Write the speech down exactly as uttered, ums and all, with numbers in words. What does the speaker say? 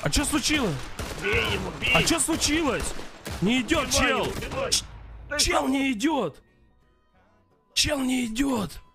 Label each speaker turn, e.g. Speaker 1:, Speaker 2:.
Speaker 1: А что случилось?
Speaker 2: Бей его, бей!
Speaker 1: А что случилось? Не идет,
Speaker 2: Убивай
Speaker 1: чел!
Speaker 2: его, убивай. Дай
Speaker 1: Чел
Speaker 2: кому-
Speaker 1: не идет! Чел не идет!